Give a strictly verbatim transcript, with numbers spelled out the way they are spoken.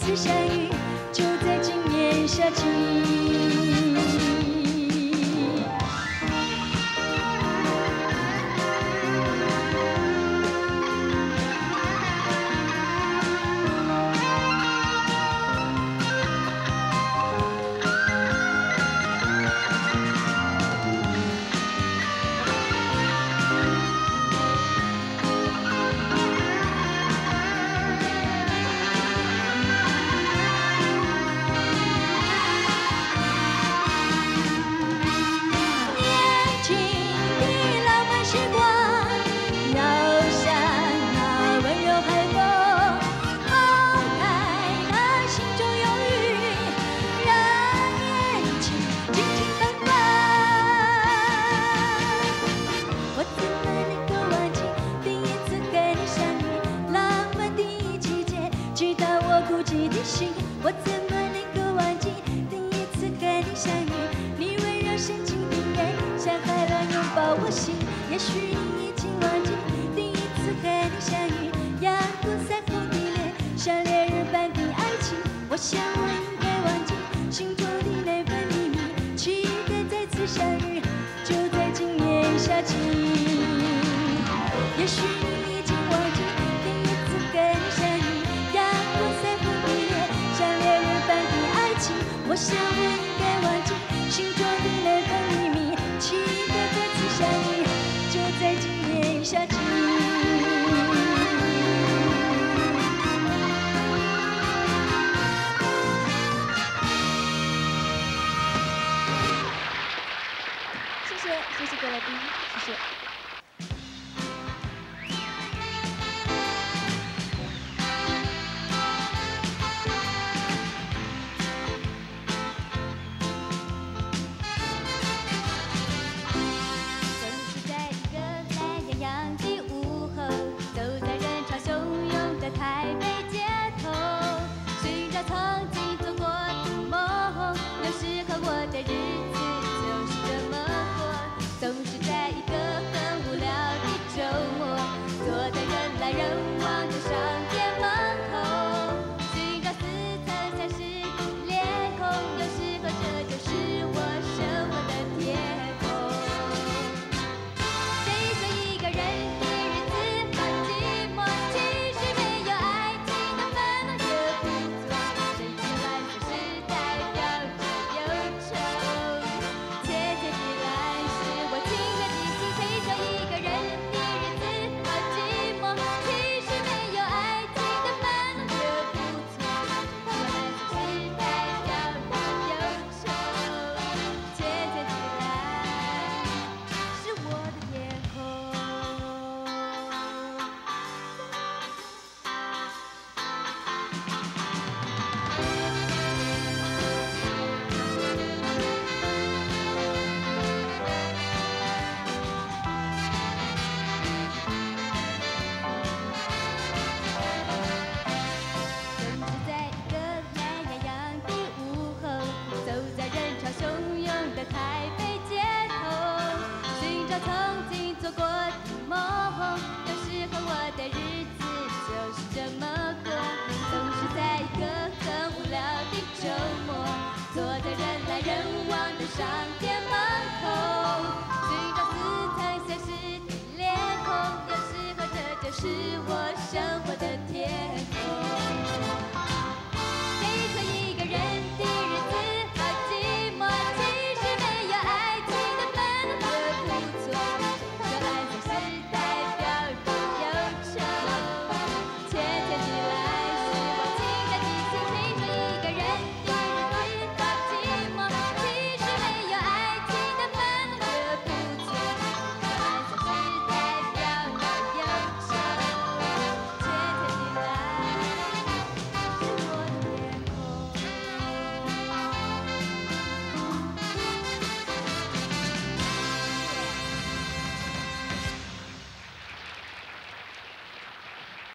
次相遇，就在今年夏季。 我怎么能够忘记第一次和你相遇？你温柔深情的眼，像海浪拥抱我心。也许你已经忘记第一次和你相遇，阳光洒红的脸，像恋人般的爱情。我想我应该忘记心中的那份秘密，期待再次相遇，就在今年夏季。也许你已经忘记第一次和你相遇，阳光洒红的脸。 我想我应该忘记心中的那份秘密，期待再次相遇，就在今年夏季。谢谢，谢谢各位来宾，谢谢。 上。